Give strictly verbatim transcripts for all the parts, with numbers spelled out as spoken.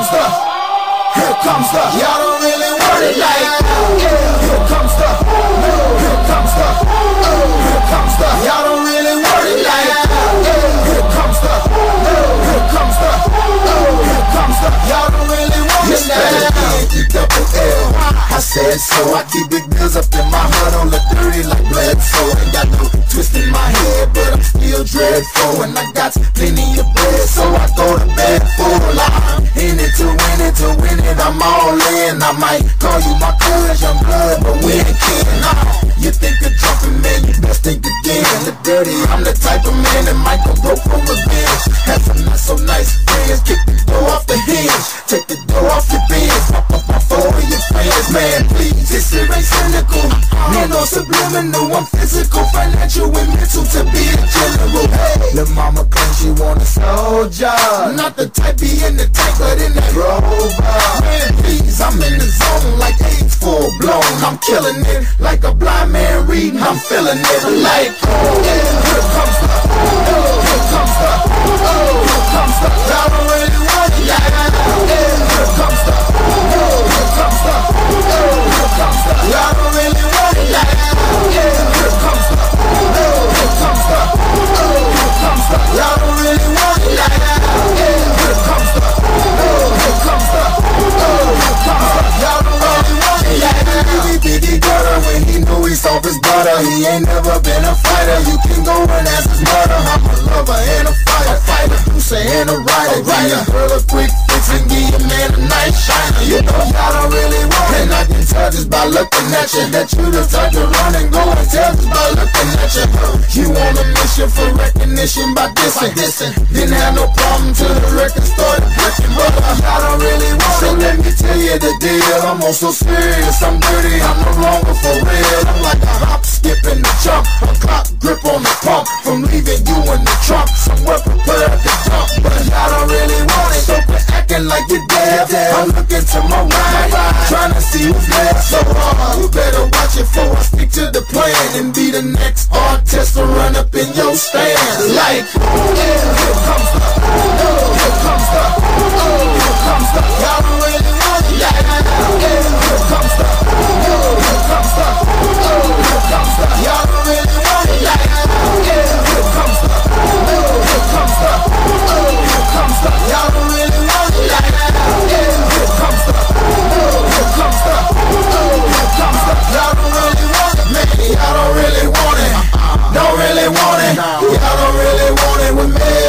the, here comes the, y'all don't really want it like that. Yeah. Here comes the, here comes the, here comes the, y'all don't really want it like that. Yeah. Here comes the, here comes the, here comes the, y'all don't really want it like that. Double L, I said so. I keep big bills up in my hood on the dirty like Bledsoe. Ain't got no twist in my head, but I'm still dreadful. And I got plenty of bread, so I go to bed full. I'm in it to win it, to win it, I'm all in. I might call you my cuz, young blood, but we ain't kidding. Nah, you think of jumping, man, you best think again. The dirty, I'm the type of man that might go broke for revenge. Have some not so nice friends, kick the door off the hinge, take the door off your bins, pop up my phone with your friends. Man, please, this shit ain't cynical. Man, no subliminal, I'm physical, financial, and mental to be a general. Hey, the mama claims she want a soldier, not the type be in the tank, but in that rover. Man, please, I'm in the zone like AIDS full blown. I'm killing it like a blind man reading. I'm feeling it like, oh, yeah, here comes the, oh, here comes the, oh, here comes the, y'all don't really want it like that. Yeah, here comes the, oh, here comes the, oh, here comes the, y'all don't really want it like that. Yeah, here comes the, oh, here comes the, oh, here comes the, y'all don't really want it like that. Yeah, here comes the, oh, here comes the, oh, here comes the, y'all don't really want it like that. Biggie, biggie, gutter, when he knew he soft his butter, he ain't never been a fighter. You can go and ask his mother. I'm a lover and a fighter, fighter, producer and a writer. Give your girl a quick fix and give your man a nice shiner. You know y'all don't really want it, and I can tell just by looking at you that you the type to run and go and tell just by looking at you. You on a mission for recognition by dissing, dissing. Didn't have no problem till the record started breaking, but y'all don't really want it. So let me tell you the deal. I'm on so serious, I'm dirty, I'm no longer for real. I'm like a hop, skip, and a jump, a clock grip on the pump, from leaving you in the trunk, somewhere prepared to dump. But y'all don't really want it, so quit acting like you're dead. I'm looking to my right, trying to see who's left. So uh, you better watch it before I stick to the plan and be the next artist to run up in your stand. Like, yeah, here comes the, oh, here comes the, oh, here comes the, y'all don't really want it like that. Yeah, here comes the, oh, here comes the, oh, here comes the, y'all don't really want it like that. Yeah, here comes the, oh, here comes the, oh, here comes the, y'all don't really want it like that. Yeah, here comes the, oh, here comes the, oh, here comes the, y'all don't really want it, man, y'all don't really want it, don't really want it, y'all don't really want it with me.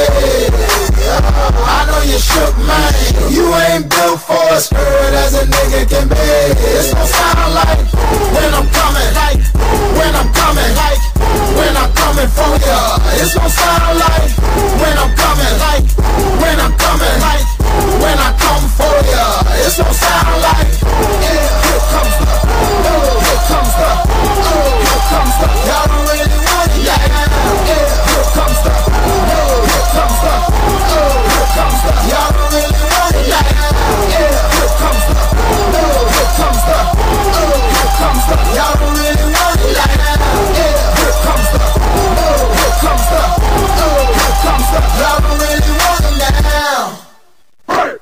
I know you shook, man, you ain't built for a skirt as a nigga can be. It's gon' sound like when I'm coming, like when I'm coming, like when I'm coming for ya. It's gon' sound like when I'm coming, like when I'm coming, like when I come for ya. It's gon' sound like, yeah, here comes the, oh, here comes the, oh, here comes the, y'all don't really want it like that. Yeah, here comes the, oh, here comes the, oh, here comes the, y'all don't really want it like that. Yeah, here comes the, oh, here comes the, oh, here comes the, y'all don't really want it like that. Yeah, here comes the, oh, here comes the, oh, here comes the, y'all don't really want it now. Hey.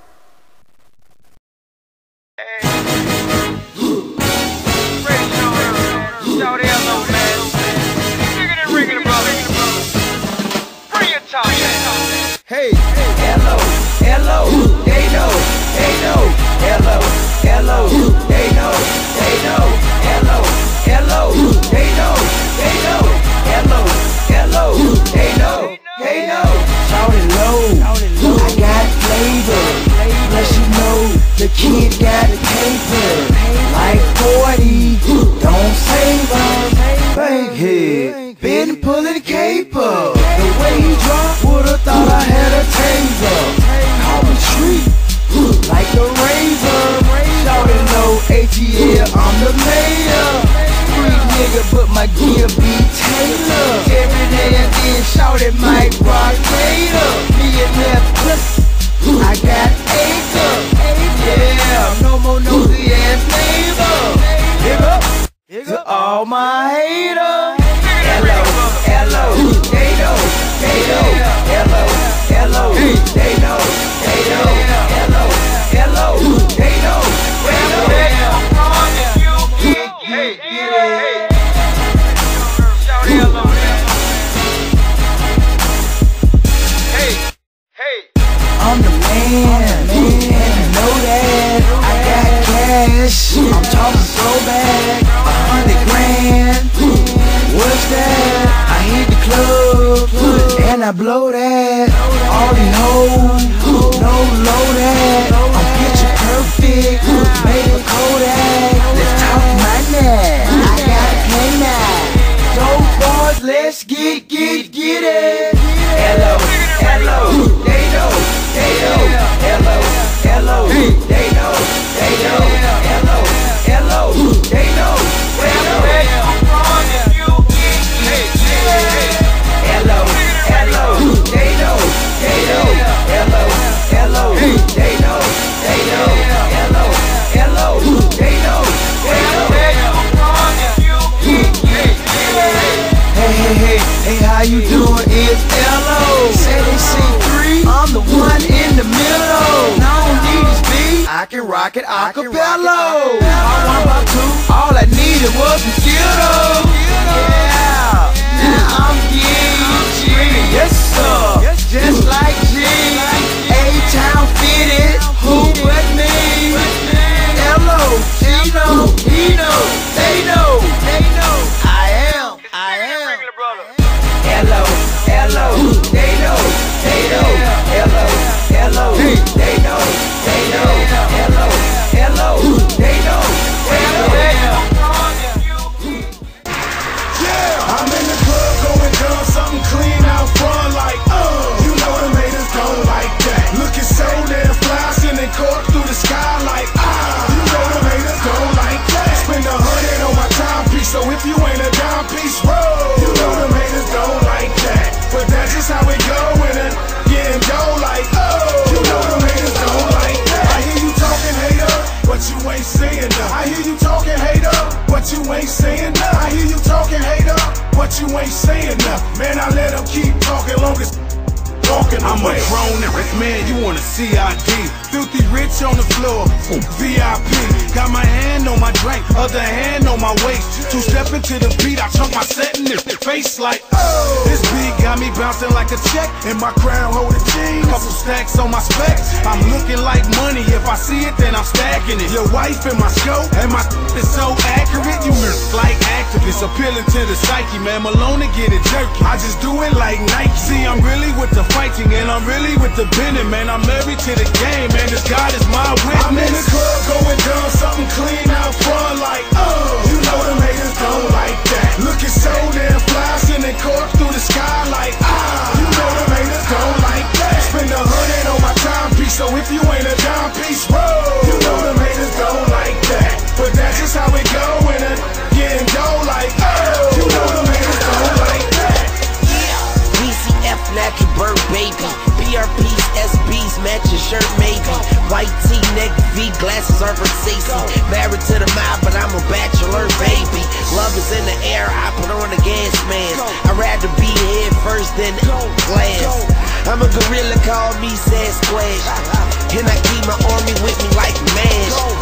Hey, hello, hello, they know, they know, hello, hello, they know, they know, hello, hello, they know, they know, hello, hello, they know, they know. Shout it low, I got flavor, plus you know the kid got paper, like forty, don't save us, bankhead, been pulling caper, the way he dropped, would've thought I had a taser, call me street, like a razor, shout it low, A T L, I'm the mayor, street nigga, but my gear be Taylor, every day and then shout it Mike Rock Gator, me and that pussy, I got acre, yeah, no more nosy ass neighbor, nigga, to all my haters, hello, hello, they know, they know, hello, hello, they know, they know, hello, hello. get, get it. Hey, hey. I'm the man, man, and you know that. I got cash, I'm talking throwback, a hundred grand. What's that? I hit the club, and I blow that. All these hoes, no low that. I'm picture perfect, made a Kodak. Let's talk money, I gotta pay now. Dope boys, let's get, get, get it. Hello, hello, they know, they know. Hello, hello, they know, they know. Hello, hello, they know, they know. Hello, hello, they know, they know. Hello, hello, they know, they know. Hello, hello, they know, they know. Hey, hey, hey, hey, how you doing? It's L O. Say they see three, I'm the one in the middle. I don't need this beat, I can rock it acapella. I one by two, all I needed was a skill. Yeah, now I'm getting yes sir, just like G. A-Town fitted, who but me? L O, she know, he know, they know, they know. I am, I am. Hello, hello, they know, they know. Hello, hello, they know, they know. Hello, hello, they know, they know. Yeah, I'm in the club going dumb, something clean out front like, uh, you know the haters don't like that. Looking so damn fly, sending cork through the sky like, ah, you know the haters don't like that. Spend a hundred on my timepiece, so if you ain't a dime piece, roll. You know the haters don't like that, but that's just how it go when it getting dough like, oh, you know the haters don't like that. I hear you talking hater, but you ain't saying nothing. I hear you talking hater, but you ain't saying nothing. I hear you talking hater, but you ain't saying nothing. Man, I let them keep talking long as talking. I'm a grown man, you want a C I D. Filthy rich on the floor, V I P. Got my hand on my drink, other hand on my waist. Two step into the beat, I chunk my set in the face like, oh. This beat got me bouncing like a check, and my crown holding jeans. Couple stacks on my specs, I'm looking like money. If I see it, then I'm stacking it. Your wife in my scope, and my is so accurate. You like activists, appealing to the psyche. Man, Malone get it jerky. I just do it like Nike. See, I'm really with the fighting, and I'm really with the bending. Man, I'm married to the game, man, this God is my witness. I'm in the club going dumb, something clean out front like, oh, you know them haters don't like that. Looking so damn fly, sending cork through the sky like, ah, you know them haters don't like that. Spend a hundred on my timepiece, so if you ain't a dime piece, roll. You know them haters don't like that, but that's just how it go when it getting dough like, oh, you know them haters don't like that. B C F natural bird baby, B R Ps, S Bs, match your shirt maybe. White tee, neck V, glasses are Versace. Married to the mob, but I'm a bachelor baby. Love is in the air, I put on the gas mask. I'd rather be head first than glass. I'm a gorilla, call me Sasquatch. And I keep my army with me like MASH.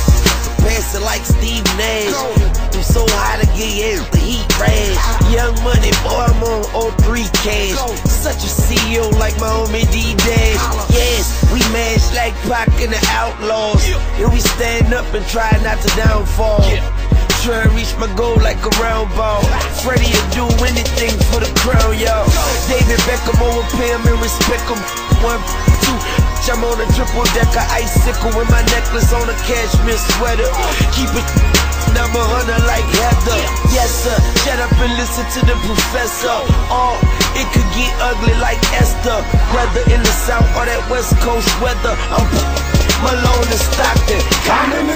Pass it like Steve Nash. I'm so hot to get the heat rash. Young money, boy, I'm on oh three cash. Such a C E O like my homie D-Dash. Yes, we mash like Pac and the Outlaws. And we stand up and try not to downfall. Try to reach my goal like a round ball. Freddie will do anything for the crown, y'all. David Beckham over Pam and respect him. One, two. I'm on a triple decker icicle with my necklace on a cashmere sweater. Keep it number hunter like Heather. Yes sir, shut up and listen to the professor. Oh, it could get ugly like Esther. Whether in the south or that west coast weather, I'm Malone and Stockton. I'm in